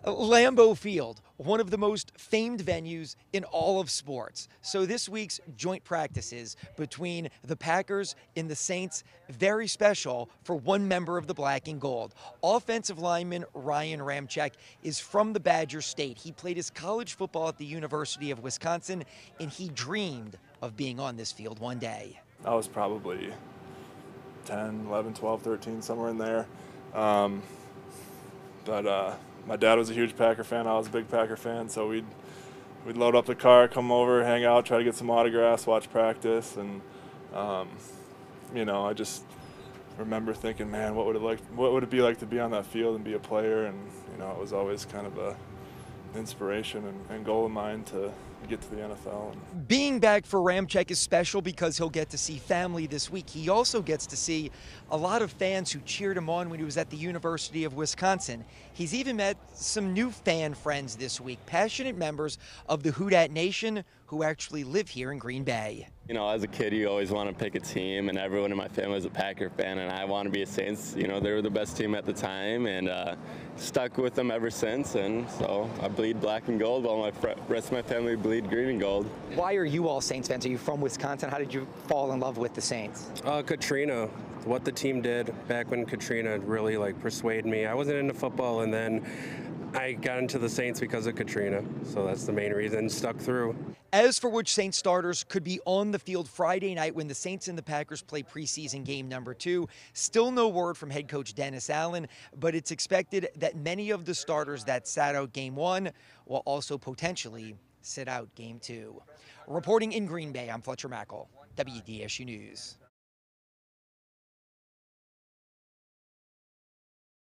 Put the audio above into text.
Lambeau Field, one of the most famed venues in all of sports. So this week's joint practices between the Packers and the Saints, very special for one member of the Black and Gold. Offensive lineman Ryan Ramczyk is from the Badger State. He played his college football at the University of Wisconsin, and he dreamed of being on this field one day. I was probably 10, 11, 12, 13, somewhere in there. But my dad was a huge Packer fan. I was a big Packer fan, so we'd load up the car, come over, hang out, try to get some autographs, watch practice, and I just remember thinking, man, what would it be like to be on that field and be a player? And it was always kind of a inspiration and goal of mine to get to the NFL. Being back for Ramczyk is special because he'll get to see family this week. He also gets to see a lot of fans who cheered him on when he was at the University of Wisconsin. He's even met some new fan friends this week, passionate members of the Who Dat Nation who actually live here in Green Bay. As a kid, you always want to pick a team, and everyone in my family is a Packer fan, and I want to be a Saints. They were the best team at the time, and stuck with them ever since. And so I bleed black and gold, while the rest of my family bleed green and gold. Why are you all Saints fans? Are you from Wisconsin? How did you fall in love with the Saints? Katrina. What the team did back when Katrina really persuaded me. I wasn't into football, and then I got into the Saints because of Katrina. So that's the main reason, stuck through. As for which Saints starters could be on the field Friday night when the Saints and the Packers play preseason game number 2, still no word from head coach Dennis Allen, but it's expected that many of the starters that sat out game 1 will also potentially sit out game 2. Reporting in Green Bay, I'm Fletcher Mackel, WDSU News.